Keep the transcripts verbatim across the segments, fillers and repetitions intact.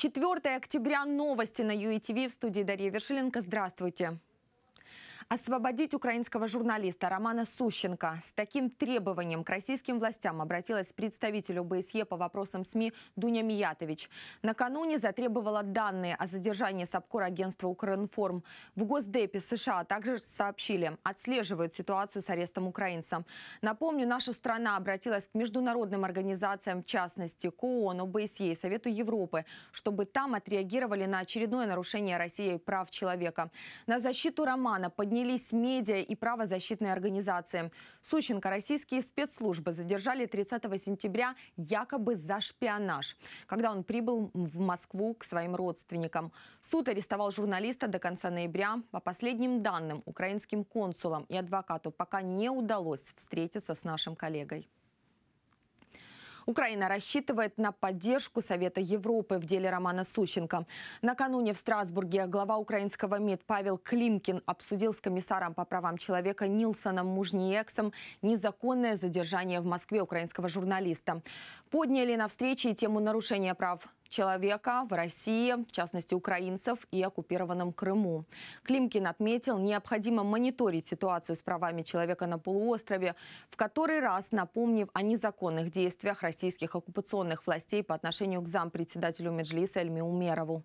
четвёртое октября. Новости на ю и ти ви. В студии Дарья Вершиленко. Здравствуйте. Освободить украинского журналиста Романа Сущенко. С таким требованием к российским властям обратилась представитель о бэ эс е по вопросам СМИ Дуня Миятович. Накануне затребовала данные о задержании САПКОР агентства «Укринформ». В Госдепе США также сообщили, отслеживают ситуацию с арестом украинца. Напомню, наша страна обратилась к международным организациям, в частности к ООН, о бэ эс е и Совету Европы, чтобы там отреагировали на очередное нарушение Россией прав человека. На защиту Романа поднялись медиа и правозащитные организации. Сущенко российские спецслужбы задержали тридцатого сентября якобы за шпионаж, когда он прибыл в Москву к своим родственникам. Суд арестовал журналиста до конца ноября. По последним данным, украинским консулам и адвокату пока не удалось встретиться с нашим коллегой. Украина рассчитывает на поддержку Совета Европы в деле Романа Сущенко. Накануне в Страсбурге глава украинского МИД Павел Климкин обсудил с комиссаром по правам человека Нилсоном Мужниексом незаконное задержание в Москве украинского журналиста. Подняли на встрече тему нарушения прав человека в России, в частности украинцев, и оккупированном Крыму. Климкин отметил, необходимо мониторить ситуацию с правами человека на полуострове, в который раз напомнив о незаконных действиях российских оккупационных властей по отношению к зампредседателю Меджлиса Эльми Умерову.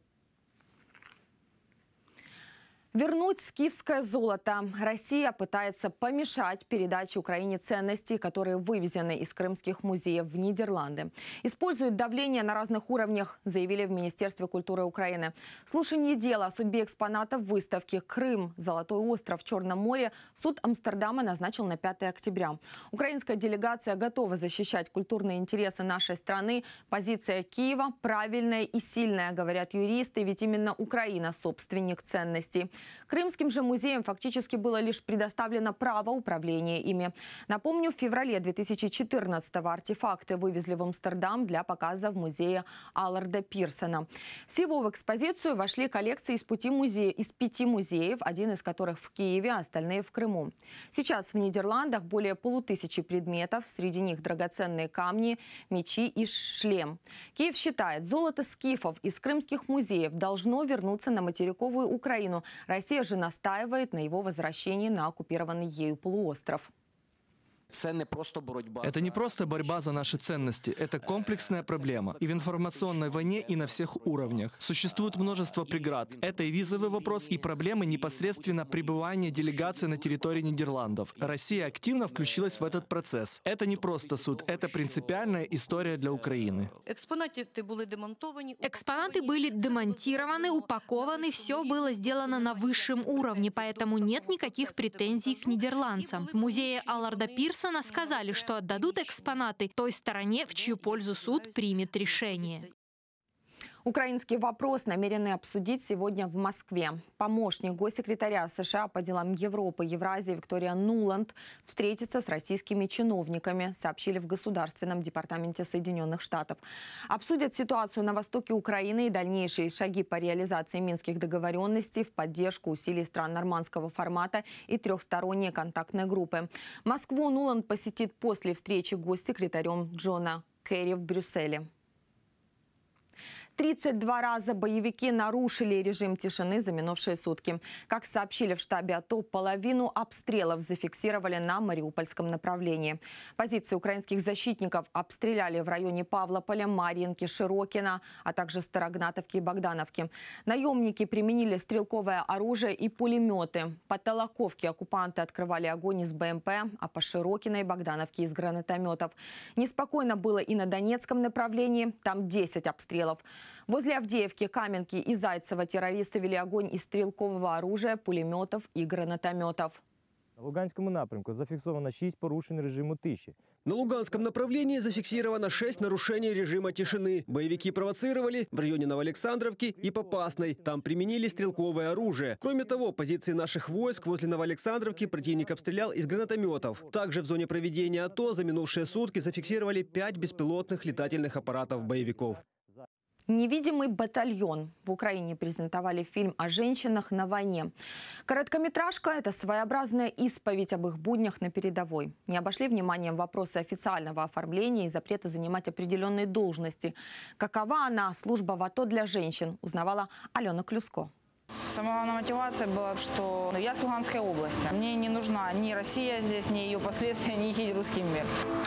Вернуть скифское золото. Россия пытается помешать передаче Украине ценностей, которые вывезены из крымских музеев в Нидерланды. Использует давление на разных уровнях, заявили в Министерстве культуры Украины. Слушание дела о судьбе экспонатов выставки «Крым. Золотой остров в Черном море» суд Амстердама назначил на пятое октября. Украинская делегация готова защищать культурные интересы нашей страны. Позиция Киева правильная и сильная, говорят юристы, ведь именно Украина собственник ценностей. Крымским же музеям фактически было лишь предоставлено право управления ими. Напомню, в феврале две тысячи четырнадцатого артефакты вывезли в Амстердам для показа в музее Алларда Пирсона. Всего в экспозицию вошли коллекции из, пяти музе... из пяти музеев, один из которых в Киеве, а остальные в Крыму. Сейчас в Нидерландах более полутысячи предметов, среди них драгоценные камни, мечи и шлем. Киев считает, золото скифов из крымских музеев должно вернуться на материковую Украину. Россия же настаивает на его возвращении на оккупированный ею полуостров. Это не просто борьба за наши ценности, это комплексная проблема. И в информационной войне, и на всех уровнях. Существует множество преград. Это и визовый вопрос, и проблемы непосредственно пребывания делегации на территории Нидерландов. Россия активно включилась в этот процесс. Это не просто суд, это принципиальная история для Украины. Экспонаты были демонтированы, упакованы, все было сделано на высшем уровне, поэтому нет никаких претензий к нидерландцам. В музее Алларда Пирсона сказали, что отдадут экспонаты той стороне, в чью пользу суд примет решение. Украинский вопрос намерены обсудить сегодня в Москве. Помощник госсекретаря США по делам Европы и Евразии Виктория Нуланд встретится с российскими чиновниками, сообщили в Государственном департаменте Соединенных Штатов. Обсудят ситуацию на востоке Украины и дальнейшие шаги по реализации минских договоренностей в поддержку усилий стран нормандского формата и трехсторонние контактные группы. Москву Нуланд посетит после встречи с госсекретарем Джона Керри в Брюсселе. тридцать два раза боевики нарушили режим тишины за минувшие сутки. Как сообщили в штабе АТО, половину обстрелов зафиксировали на Мариупольском направлении. Позиции украинских защитников обстреляли в районе Павлополя, Марьинки, Широкина, а также Старогнатовки и Богдановки. Наемники применили стрелковое оружие и пулеметы. По Толоковке оккупанты открывали огонь из бэ эм пэ, а по Широкиной и Богдановке из гранатометов. Неспокойно было и на Донецком направлении, там десять обстрелов. Возле Авдеевки, Каменки и Зайцева террористы вели огонь из стрелкового оружия, пулеметов и гранатометов. На Луганському напрямку зафіксовано шість порушень режиму тиші. На Луганском направлении зафиксировано шесть нарушений режима тишины. Боевики провоцировали в районе Новоалександровки и Попасной. Там применили стрелковое оружие. Кроме того, позиции наших войск возле Новоалександровки противник обстрелял из гранатометов. Также в зоне проведения АТО за минувшие сутки зафиксировали пять беспилотных летательных аппаратов боевиков. «Невидимый батальон». В Украине презентовали фильм о женщинах на войне. Короткометражка – это своеобразная исповедь об их буднях на передовой. Не обошли вниманием вопросы официального оформления и запрета занимать определенные должности. Какова она, служба в АТО для женщин, узнавала Алена Клюско. Самая главная мотивация была, что я с Луганской области. Мне не нужна ни Россия здесь, ни ее последствия, ни единый русский мир.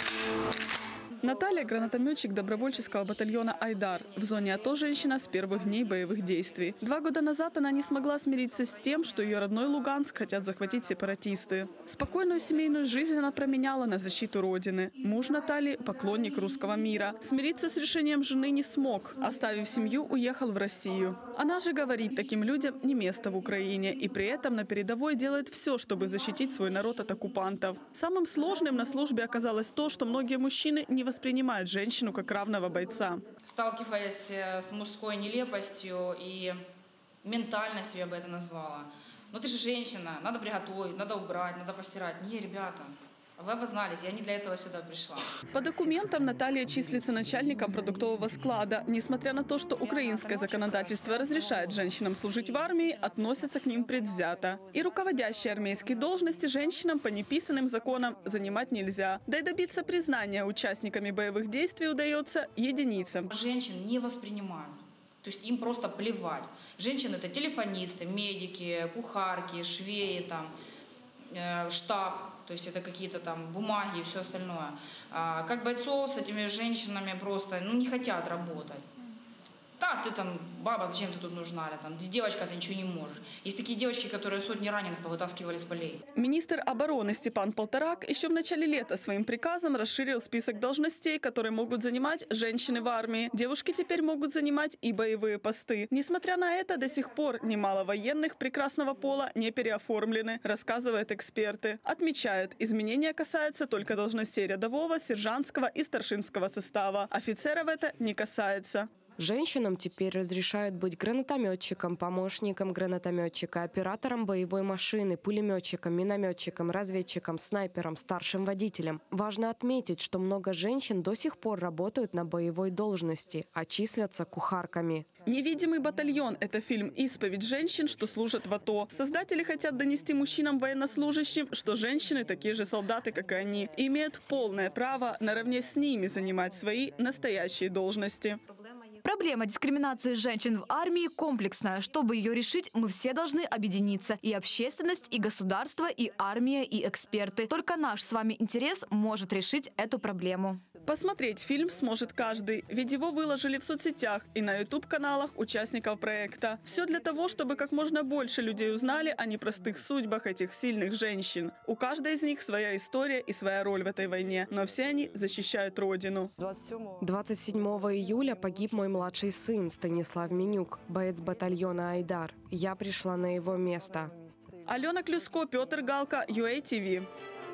Наталья – гранатометчик добровольческого батальона «Айдар». В зоне АТО женщина с первых дней боевых действий. Два года назад она не смогла смириться с тем, что ее родной Луганск хотят захватить сепаратисты. Спокойную семейную жизнь она променяла на защиту Родины. Муж Натальи – поклонник русского мира. Смириться с решением жены не смог. Оставив семью, уехал в Россию. Она же говорит, таким людям не место в Украине. И при этом на передовой делает все, чтобы защитить свой народ от оккупантов. Самым сложным на службе оказалось то, что многие мужчины не воспринимают женщину как равного бойца. Сталкиваясь с мужской нелепостью и ментальностью, я бы это назвала. Ну ты же женщина, надо приготовить, надо убрать, надо постирать. Не, ребята, вы обознались, я не для этого сюда пришла. По документам Наталья числится начальником продуктового склада. Несмотря на то, что украинское законодательство разрешает женщинам служить в армии, относятся к ним предвзято. И руководящие армейские должности женщинам по неписанным законам занимать нельзя. Да и добиться признания участниками боевых действий удается единицам. Женщин не воспринимают. То есть им просто плевать. Женщины – это телефонисты, медики, кухарки, швеи, там, э, штаб. То есть это какие-то там бумаги и все остальное. А как бойцов с этими женщинами просто ну, не хотят работать. Да, ты там, баба, зачем ты тут нужна? Или, там, девочка, ты ничего не можешь. Есть такие девочки, которые сотни раненых повытаскивали с полей. Министр обороны Степан Полторак еще в начале лета своим приказом расширил список должностей, которые могут занимать женщины в армии. Девушки теперь могут занимать и боевые посты. Несмотря на это, до сих пор немало военных прекрасного пола не переоформлены, рассказывают эксперты. Отмечают, изменения касаются только должностей рядового, сержантского и старшинского состава. Офицеров это не касается. Женщинам теперь разрешают быть гранатометчиком, помощником гранатометчика, оператором боевой машины, пулеметчиком, минометчиком, разведчиком, снайпером, старшим водителем. Важно отметить, что много женщин до сих пор работают на боевой должности, а числятся кухарками. «Невидимый батальон» – это фильм «Исповедь женщин, что служат в АТО». Создатели хотят донести мужчинам-военнослужащим, что женщины такие же солдаты, как и они, и имеют полное право наравне с ними занимать свои настоящие должности. Проблема дискриминации женщин в армии комплексная. Чтобы ее решить, мы все должны объединиться. И общественность, и государство, и армия, и эксперты. Только наш с вами интерес может решить эту проблему. Посмотреть фильм сможет каждый, ведь его выложили в соцсетях и на ютуб-каналах участников проекта. Все для того, чтобы как можно больше людей узнали о непростых судьбах этих сильных женщин. У каждой из них своя история и своя роль в этой войне, но все они защищают Родину. двадцать седьмого июля погиб мой младший сын Станислав Менюк, боец батальона «Айдар». Я пришла на его место. Алена Клюско, Петр Галка, ю эй ти ви.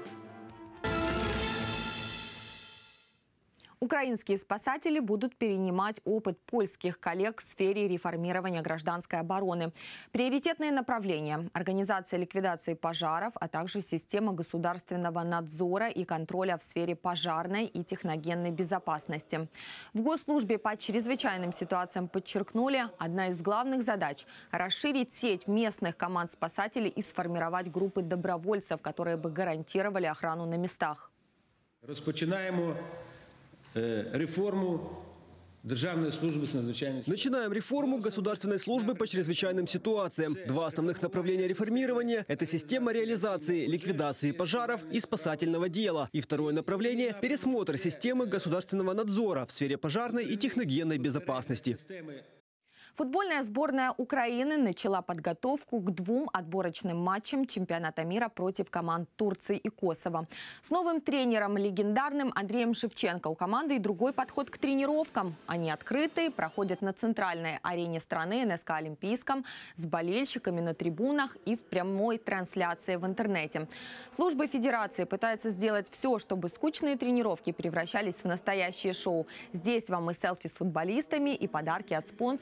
Украинские спасатели будут перенимать опыт польских коллег в сфере реформирования гражданской обороны. Приоритетные направления – организация ликвидации пожаров, а также система государственного надзора и контроля в сфере пожарной и техногенной безопасности. В Госслужбе по чрезвычайным ситуациям подчеркнули, одна из главных задач – расширить сеть местных команд спасателей и сформировать группы добровольцев, которые бы гарантировали охрану на местах. Розпочинаємо реформу Державной службы с надзвычайными ситуациями. Начинаем реформу государственной службы по чрезвычайным ситуациям. Два основных направления реформирования – это система реализации, ликвидации пожаров и спасательного дела. И второе направление – пересмотр системы государственного надзора в сфере пожарной и техногенной безопасности. Футбольная сборная Украины начала подготовку к двум отборочным матчам чемпионата мира против команд Турции и Косово. С новым тренером, легендарным Андреем Шевченко, у команды и другой подход к тренировкам. Они открытые, проходят на центральной арене страны эн эс ка Олимпийском, с болельщиками на трибунах и в прямой трансляции в интернете. Служба федерации пытается сделать все, чтобы скучные тренировки превращались в настоящее шоу. Здесь вам и селфи с футболистами, и подарки от спонсоров, и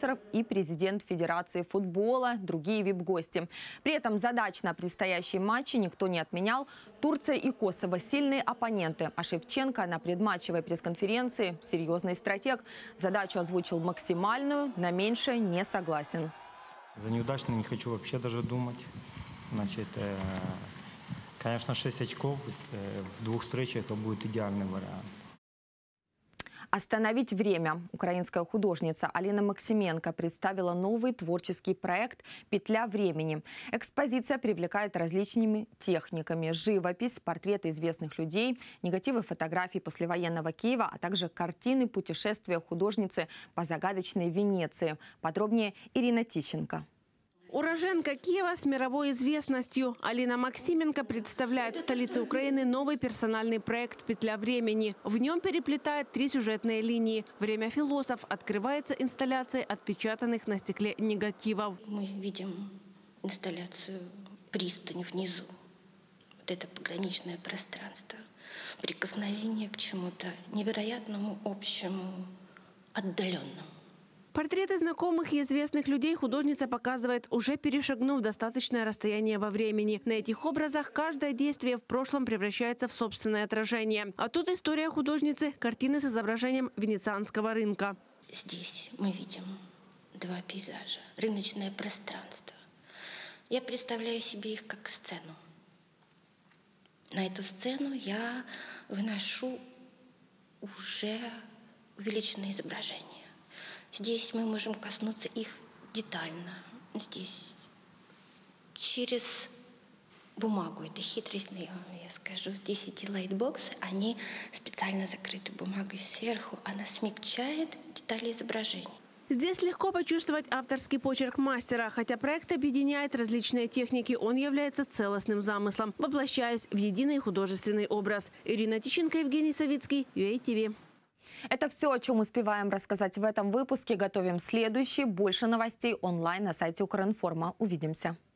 президент Федерации футбола, другие вип-гости. При этом задач на предстоящие матчи никто не отменял. Турция и Косово – сильные оппоненты, а Шевченко на предматчевой пресс-конференции – серьезный стратег. Задачу озвучил максимальную, на меньшее не согласен. За неудачно не хочу вообще даже думать. Значит, э, конечно, шесть очков э, в двух встречах – это будет идеальный вариант. «Остановить время». Украинская художница Алина Максименко представила новый творческий проект «Петля времени». Экспозиция привлекает различными техниками: живопись, портреты известных людей, негативы фотографий послевоенного Киева, а также картины путешествия художницы по загадочной Венеции. Подробнее Ирина Тищенко. Уроженка Киева с мировой известностью Алина Максименко представляет в столице Украины новый персональный проект «Петля времени». В нем переплетает три сюжетные линии. «Время философ» открывается инсталляцией отпечатанных на стекле негативов. Мы видим инсталляцию «Пристань» внизу. Вот это пограничное пространство. Прикосновение к чему-то невероятному, общему, отдаленному. Портреты знакомых и известных людей художница показывает, уже перешагнув достаточное расстояние во времени. На этих образах каждое действие в прошлом превращается в собственное отражение. А тут история художницы – картины с изображением венецианского рынка. Здесь мы видим два пейзажа, рыночное пространство. Я представляю себе их как сцену. На эту сцену я выношу уже увеличенное изображение. Здесь мы можем коснуться их детально. Здесь через бумагу. Это хитрость, я скажу. Здесь эти лайтбоксы, они специально закрыты бумагой сверху. Она смягчает детали изображения. Здесь легко почувствовать авторский почерк мастера. Хотя проект объединяет различные техники, он является целостным замыслом, воплощаясь в единый художественный образ. Ирина Тищенко, Евгений Савицкий, ю эй ти ви. Это все, о чем успеваем рассказать в этом выпуске. Готовим следующий. Больше новостей онлайн на сайте Укринформа. Увидимся.